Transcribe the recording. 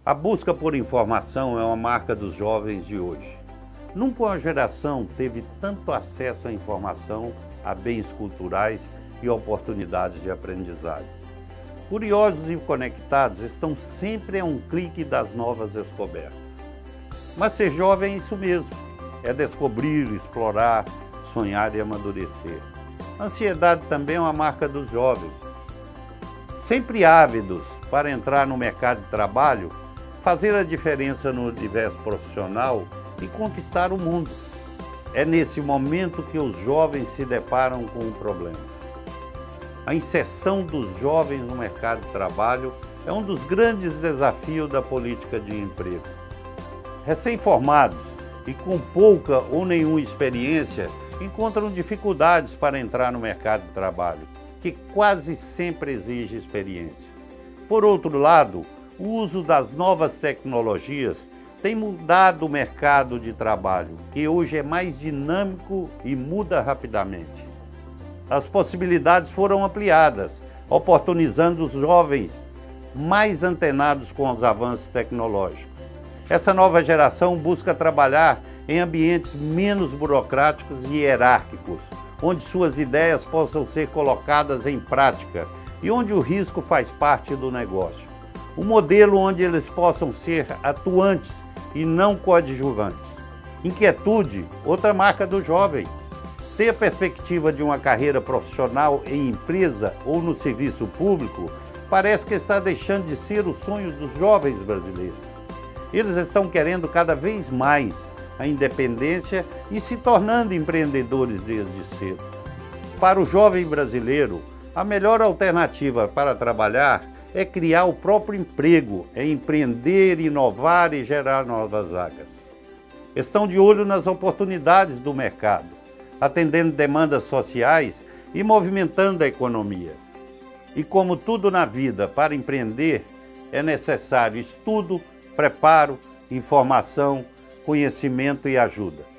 A busca por informação é uma marca dos jovens de hoje. Nunca uma geração teve tanto acesso à informação, a bens culturais e oportunidades de aprendizagem. Curiosos e conectados estão sempre a um clique das novas descobertas. Mas ser jovem é isso mesmo, é descobrir, explorar, sonhar e amadurecer. A ansiedade também é uma marca dos jovens. Sempre ávidos para entrar no mercado de trabalho, fazer a diferença no universo profissional e conquistar o mundo. É nesse momento que os jovens se deparam com um problema. A inserção dos jovens no mercado de trabalho é um dos grandes desafios da política de emprego. Recém-formados e com pouca ou nenhuma experiência encontram dificuldades para entrar no mercado de trabalho, que quase sempre exige experiência. Por outro lado, o uso das novas tecnologias tem mudado o mercado de trabalho, que hoje é mais dinâmico e muda rapidamente. As possibilidades foram ampliadas, oportunizando os jovens mais antenados com os avanços tecnológicos. Essa nova geração busca trabalhar em ambientes menos burocráticos e hierárquicos, onde suas ideias possam ser colocadas em prática e onde o risco faz parte do negócio. Um modelo onde eles possam ser atuantes e não coadjuvantes. Inquietude, outra marca do jovem. Ter a perspectiva de uma carreira profissional em empresa ou no serviço público parece que está deixando de ser o sonho dos jovens brasileiros. Eles estão querendo cada vez mais a independência e se tornando empreendedores desde cedo. Para o jovem brasileiro, a melhor alternativa para trabalhar é criar o próprio emprego, é empreender, inovar e gerar novas vagas. Estão de olho nas oportunidades do mercado, atendendo demandas sociais e movimentando a economia. E como tudo na vida, para empreender, é necessário estudo, preparo, informação, conhecimento e ajuda.